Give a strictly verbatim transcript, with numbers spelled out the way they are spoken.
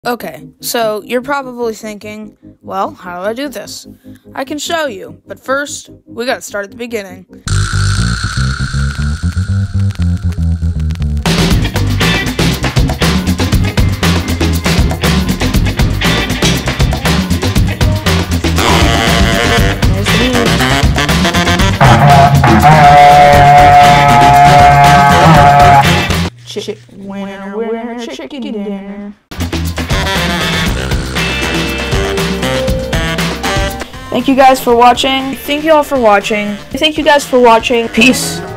Okay, so you're probably thinking, well, how do I do this? I can show you, but first, we gotta start at the beginning. Chick winner, winner, chicken dinner. Thank you guys for watching. Thank you all for watching. Thank you guys for watching. Peace.